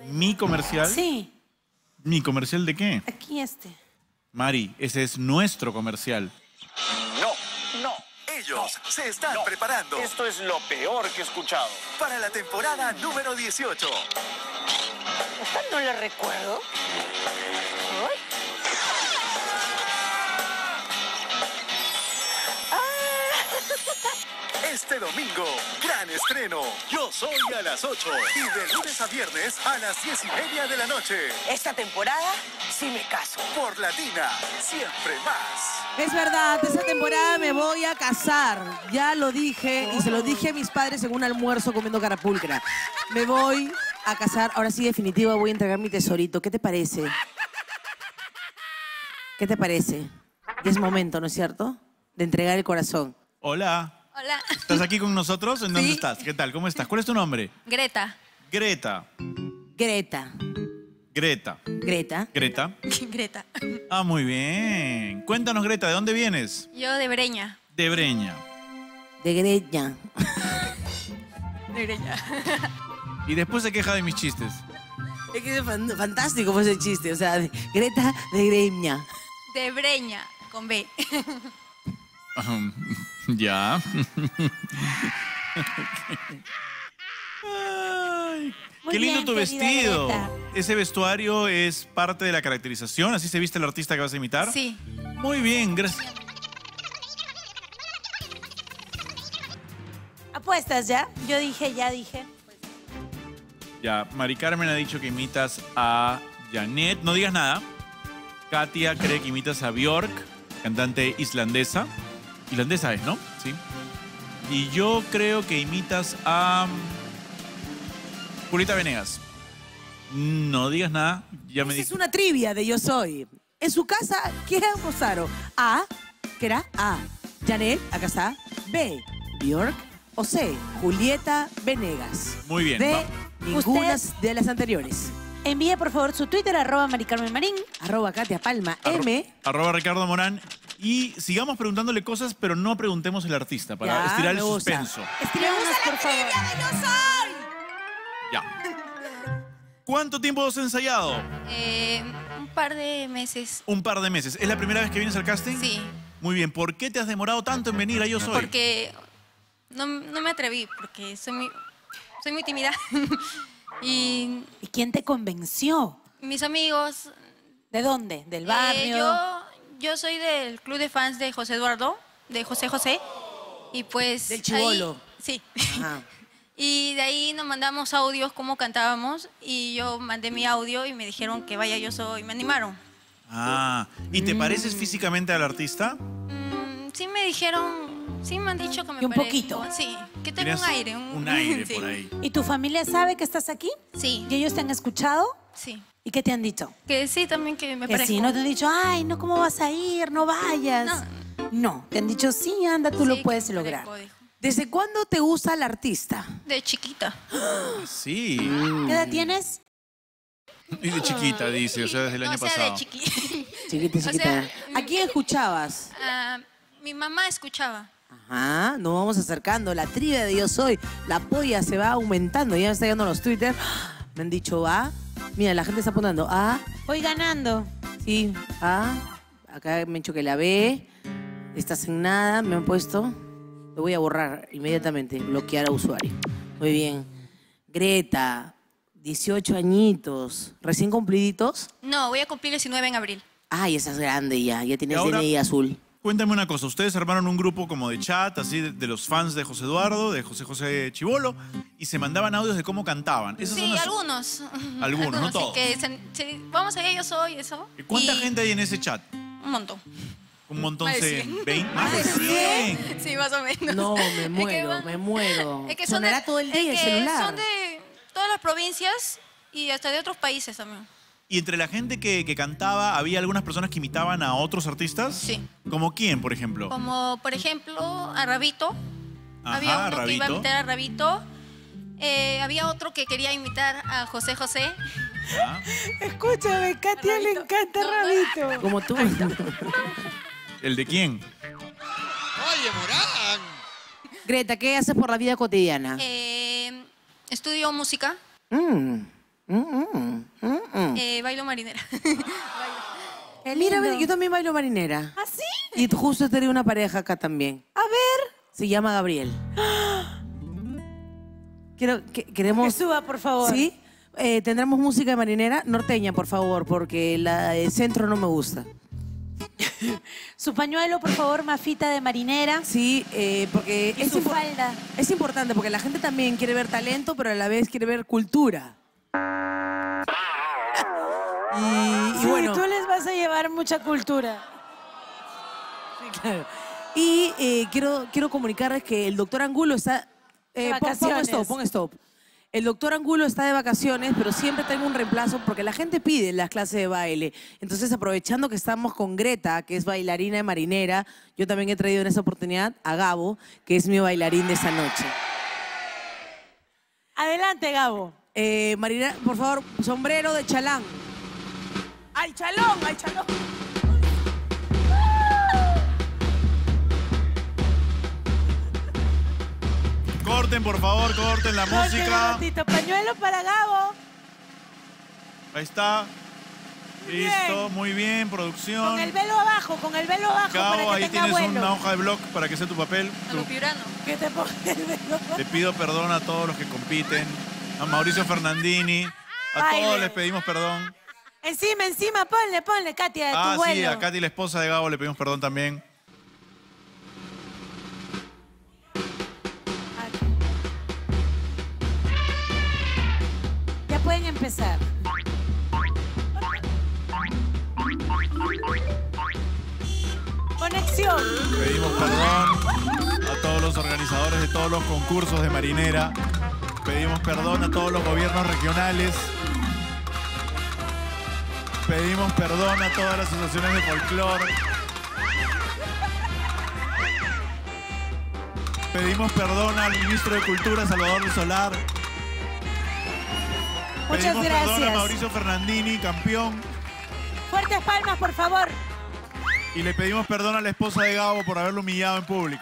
¿Mi comercial? Sí. ¿Mi comercial de qué? Aquí este. Mari, ese es nuestro comercial. No. Ellos se están preparando. Esto es lo peor que he escuchado. Para la temporada número 18. Esta no la recuerdo. Ay. Este domingo, gran estreno. Yo soy a las 8. Y de lunes a viernes a las 10:30 de la noche. Esta temporada sí me caso. Por Latina, siempre más. Es verdad, esta temporada me voy a casar. Ya lo dije y se lo dije a mis padres en un almuerzo comiendo carapulcra. Me voy a casar. Ahora sí, definitivo, voy a entregar mi tesorito. ¿Qué te parece? ¿Qué te parece? Y es momento, ¿no es cierto? De entregar el corazón. Hola. Hola. ¿Estás aquí con nosotros? ¿En dónde Sí. estás? ¿Qué tal? ¿Cómo estás? ¿Cuál es tu nombre? Greta. Greta. Greta. Greta. Greta. Greta. Greta. Ah, muy bien. Cuéntanos, Greta, ¿de dónde vienes? Yo de Breña. De Breña. De Greña. De Breña. Y después se queja de mis chistes. Es que es fantástico fue ese chiste. O sea, Greta de Greña. De Breña, con B. Ya. Ay, Muy qué lindo bien, tu querida vestido. Greta. ¿Ese vestuario es parte de la caracterización? ¿Así se viste el artista que vas a imitar? Sí. Muy bien, gracias. ¿Apuestas ya? Yo dije, ya dije. Ya, Mari Carmen ha dicho que imitas a Janet. No digas nada. Katia cree que imitas a Björk, cantante islandesa. Islandesa es, ¿no? Sí. Y yo creo que imitas a Julieta Venegas. No digas nada. Ya me Esa es dijo. una trivia de Yo Soy. En su casa, ¿qué almorzaron? A, ¿qué era? A, Janet, acá está. B, Björk. O C, Julieta Venegas. Muy bien. D, va. ninguna Usted- de las anteriores. Envíe, por favor, su Twitter, @MariCarmenMarín. @, Katia Palma, Arro- M. @ Ricardo Morán. Y sigamos preguntándole cosas, pero no preguntemos al artista para Ya, estirar el me gusta. suspenso. Escríbanos, por favor. Ya. ¿Cuánto tiempo has ensayado? Un par de meses. Un par de meses. ¿Es la primera vez que vienes al casting? Sí. Muy bien. ¿Por qué te has demorado tanto en venir a Yo Soy? Porque no me atreví, porque soy muy tímida. Y ¿Y quién te convenció? mis amigos... ¿De dónde? ¿Del barrio? Yo soy del club de fans de José Eduardo, de José José. Y pues... Del chibolo. Sí. Ajá. Y de ahí nos mandamos audios cómo cantábamos y yo mandé mi audio y me dijeron que vaya Yo Soy, me animaron. Ah, ¿y te pareces físicamente al artista? Sí me dijeron, sí me han dicho que me Y un parezco, poquito. sí, que tengo Tienes un aire. Un aire sí. por ahí. ¿Y tu familia sabe que estás aquí? Sí, ¿Y ellos te han escuchado? sí. ¿Y qué te han dicho? Que sí también que me Que parezco. sí, no te han dicho, ay, no, ¿cómo vas a ir? No vayas. No, te han dicho, sí, anda, tú Sí, lo que puedes me lograr. parezco, dijo. ¿Desde cuándo te gusta el artista? De chiquita. Sí. ¿Qué edad tienes? Y de chiquita, dice, o sea, desde el año o sea, pasado. de chiquita. Chiquita, O sea, chiquita. ¿A quién escuchabas? Mi mamá escuchaba. Ajá, nos vamos acercando. La trivia de Yo Soy, la polla se va aumentando. Ya me está llegando a los Twitter. Me han dicho A. Mira, la gente está apuntando A. Voy ganando. Sí, A. Acá me han dicho que la B. Estás en nada, me han puesto. Lo voy a borrar inmediatamente. Bloquear a usuario. Muy bien. Greta, 18 añitos. ¿Recién cumpliditos? No, voy a cumplir 19 en abril. Ay, esa es grande ya. Ya tienes Y ahora- DNI azul. Cuéntame una cosa, ustedes armaron un grupo como de chat, así de los fans de José Eduardo, de José José Chibolo, y se mandaban audios de cómo cantaban. Esas Sí, son las- algunos. Algunos, no sí, todos. que vamos allá, Yo Soy, eso. ¿Cuánta Y gente hay en ese chat? Un montón. Un montón Más de se... 100. ¿20? ¿Más de 100? Sí, más o menos. No, me Es muero, van- me muero. Es que son Sonará de, todo el día el es que celular. son de todas las provincias y hasta de otros países también. ¿Y entre la gente que cantaba, había algunas personas que imitaban a otros artistas? Sí. ¿Como quién, por ejemplo? Como, por ejemplo, a Rabito. Ajá, Había uno que iba a Rabito. imitar a Rabito. Había otro que quería imitar a José José. ¿Ya? Escúchame, Katia le encanta Rabito. Como tú. ¿El de quién? Oye, Morán. Greta, ¿qué haces por la vida cotidiana? Estudio música. Bailo marinera. Mira, yo también bailo marinera. ¿Ah, sí? Y justo he tenido una pareja acá también. A ver. Se llama Gabriel. Queremos... Que suba, por favor. ¿Sí? Tendremos música de marinera norteña, por favor, porque la de centro no me gusta. Su pañuelo, por favor, mafita de marinera. Sí, porque Y su falda. es importante, porque la gente también quiere ver talento, pero a la vez quiere ver cultura. Y Sí, bueno... tú les vas a llevar mucha cultura. Sí, claro. Y quiero comunicarles que el doctor Angulo está... De vacaciones. Pon stop. El doctor Angulo está de vacaciones, pero siempre tengo un reemplazo porque la gente pide las clases de baile. Entonces, aprovechando que estamos con Greta, que es bailarina de marinera, yo también he traído en esa oportunidad a Gabo, que es mi bailarín de esa noche. Adelante, Gabo. Marinera, por favor, sombrero de chalán. ¡Ay, chalón! ¡Ay, chalón! Corten, por favor, corten la música. Corte, pañuelo para Gabo. Ahí está. Muy Listo, bien. muy bien, producción. Con el velo abajo, para Gabo, que ahí tenga tienes vuelo. una hoja de blog para que sea tu papel. A lo piurano. Que te ponga el velo. Te pido perdón a todos los que compiten. A Mauricio Fernandini. A Baile. todos les pedimos perdón. Encima, ponle, Katia, de tu Ah, vuelo. sí, a Katy, la esposa de Gabo, le pedimos perdón también. Ya pueden empezar. Conexión. Pedimos perdón a todos los organizadores de todos los concursos de marinera. Pedimos perdón a todos los gobiernos regionales. Pedimos perdón a todas las asociaciones de folclore. Pedimos perdón al ministro de Cultura, Salvador de Solar. Muchas Pedimos perdón a gracias. Mauricio Fernandini, campeón. Fuertes palmas, por favor. Y le pedimos perdón a la esposa de Gabo por haberlo humillado en público.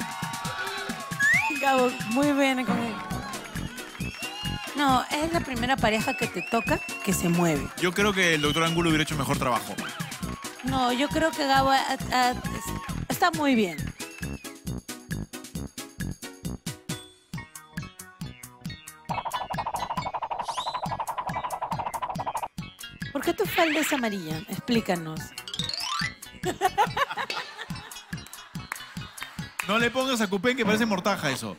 Gabo, muy bien con él. No, es la primera pareja que te toca que se mueve. Yo creo que el doctor Angulo hubiera hecho mejor trabajo. No, yo creo que Gabo está muy bien. ¿Por qué tu falda es amarilla? Explícanos. No le pongas a Cupén que parece mortaja eso.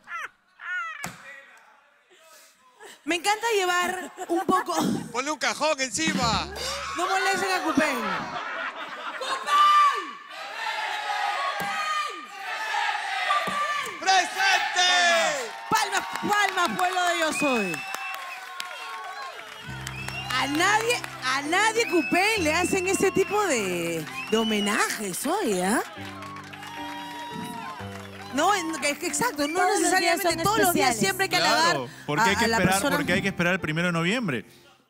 Me encanta llevar un poco... Ponle un cajón encima. No molesten a Cupén. ¡Presente! Palmas, pueblo de Yo Soy. A nadie Cupén le hacen ese tipo de homenajes hoy, ¿ah? No, es que exacto, no Todos los días necesariamente son todos los días especiales. siempre hay que Claro, halagar porque hay que a la esperar, persona. porque hay que esperar el 1 de noviembre.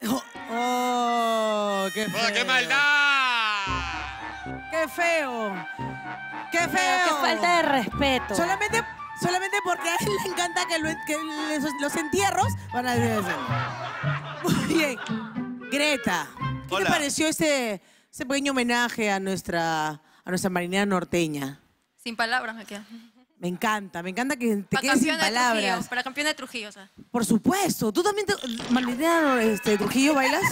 Oh, qué feo. ¡Oh, qué maldad! ¡Qué feo! ¡Qué feo! Qué falta de respeto. Solamente porque a él le encanta que los entierros van a decir eso. Muy bien. Greta, ¿qué Hola. te pareció ese pequeño homenaje a nuestra marinera norteña? Sin palabras me quedo. Me encanta que te Para quedes sin campeona de Trujillo. palabras. Para campeona de Trujillo, o sea. Por supuesto. ¿Tú también, marinera Trujillo, bailas?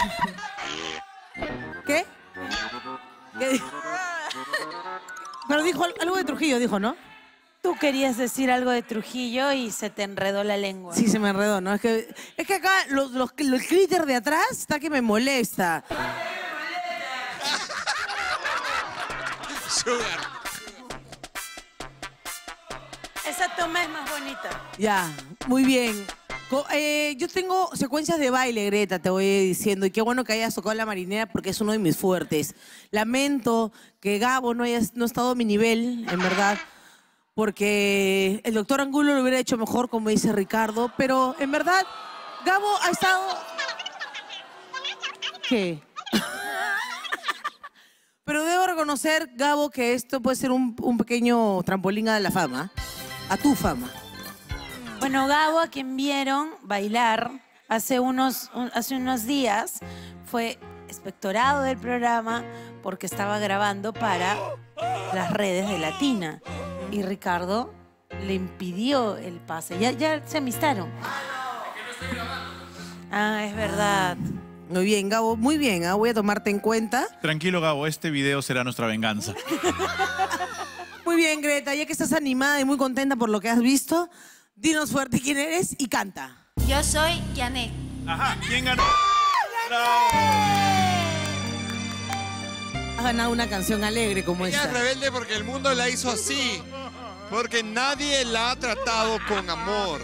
¿Qué? ¿Qué dijo? Pero dijo algo de Trujillo, dijo, ¿no? Tú querías decir algo de Trujillo y se te enredó la lengua. Sí, se me enredó, ¿no? Es que acá los glitter de atrás está que me molesta. Sugar. Esa toma es más bonita. Ya, muy bien. Yo tengo secuencias de baile, Greta, te voy diciendo. Y qué bueno que hayas tocado la marinera porque es uno de mis fuertes. Lamento que Gabo no ha estado a mi nivel, en verdad. Porque el doctor Angulo lo hubiera hecho mejor, como dice Ricardo. Pero, en verdad, Gabo ha estado... ¿Qué? Pero debo reconocer, Gabo, que esto puede ser un pequeño trampolín a la fama. A tu fama. Bueno, Gabo, a quien vieron bailar hace unos días fue expectorado del programa porque estaba grabando para las redes de Latina. Y Ricardo le impidió el pase. Ya se amistaron. Ah, es verdad. Muy bien, Gabo, muy bien. Voy a tomarte en cuenta. Tranquilo, Gabo, este video será nuestra venganza. Muy bien, Greta, ya que estás animada y muy contenta por lo que has visto, dinos fuerte quién eres y canta. Yo soy Janet. Ajá, ¿quién ganó? Has ganado una canción alegre como Ella es esta. rebelde porque el mundo la hizo así. Porque nadie la ha tratado con amor.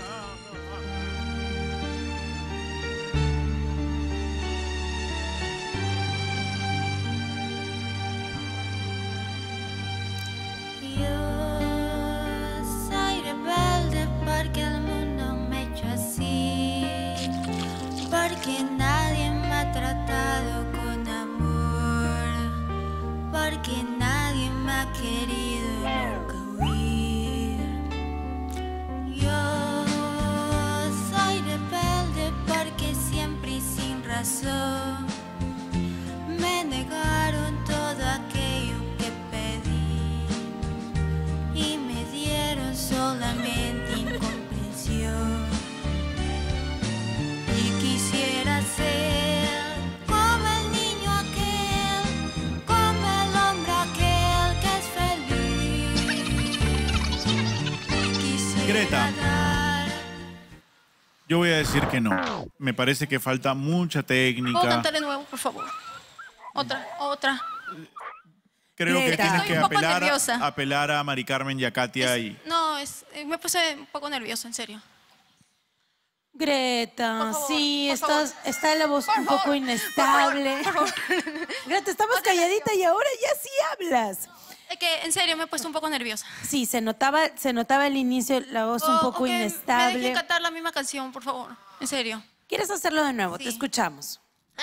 Yo soy rebelde porque el mundo me ha hecho así. Porque nadie me ha tratado con amor. Porque nadie me ha querido nunca huir. Yo soy rebelde porque siempre y sin razón me negaron todo aquello que pedí y me dieron solamente incomprensión. Y quisiera ser como el niño aquel, como el hombre aquel que es feliz. Y quisiera Greta. dar. Yo voy a decir que no. Me parece que falta mucha técnica. ¿Puedo cantar de nuevo, por favor? Otra. Creo que Greta. tienes Estoy que un poco apelar, nerviosa. apelar a Mari Carmen y a Katia. No, me puse un poco nerviosa, en serio. Greta, Por favor, sí, por favor. está la voz Por un poco favor, inestable. Por favor. Greta, estabas calladita y ahora ya sí hablas. Es que, en serio, me he puesto un poco nerviosa. Sí, se notaba al inicio la voz un poco O que me inestable. dejen cantar la misma canción, por favor. En serio. ¿Quieres hacerlo de nuevo? Sí. Te escuchamos.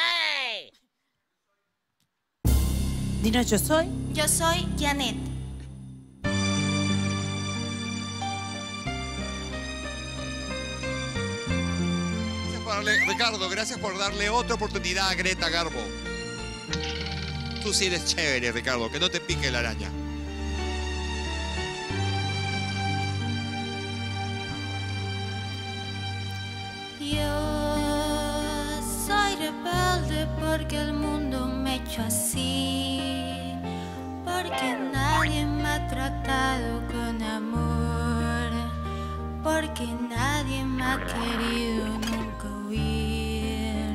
Dinos, yo soy. Yo soy Janet. Ricardo, gracias por darle otra oportunidad a Greta Garbo. Tú sí eres chévere, Ricardo, que no te pique la araña. Yo soy rebelde porque el mundo me ha hecho así. Porque nadie me ha tratado con amor. Porque nadie me ha querido nunca huir.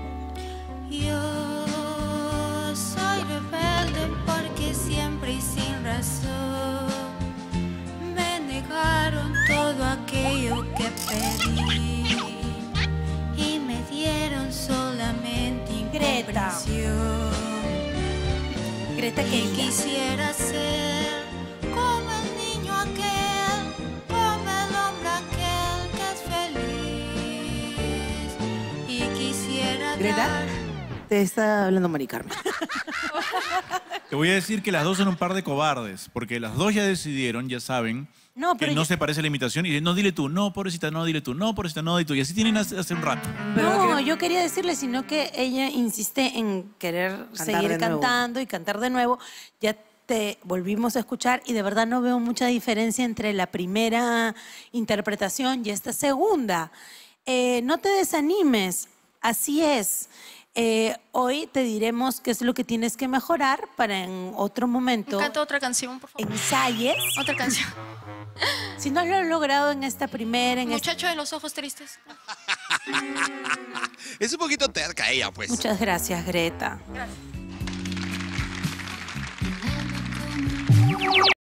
Yo soy rebelde porque siempre y sin razón me negaron todo aquello que pedí y me dieron solamente incomprensión. Greta, Y querida. quisiera ser como el niño aquel, como el hombre aquel que es feliz. Y quisiera Greta, dar. te está hablando Mari Carmen. Te voy a decir que las dos son un par de cobardes, porque las dos ya decidieron, ya saben, No, que pero no yo- se parece a la imitación. Y no, dile tú, no, pobrecita, no, dile tú, no, pobrecita, no, dile tú. Y así tienen hace un rato. No, yo quería decirle, sino que ella insiste en querer seguir de nuevo. cantando y cantar de nuevo. Ya te volvimos a escuchar y de verdad no veo mucha diferencia entre la primera interpretación y esta segunda. No te desanimes, así es. Hoy te diremos qué es lo que tienes que mejorar para en otro momento Canta otra canción, por favor. ensayes. Otra canción. Si no lo has logrado en esta primera, en esta... Muchacho de los ojos tristes. Es un poquito terca ella, pues. Muchas gracias, Greta. Gracias.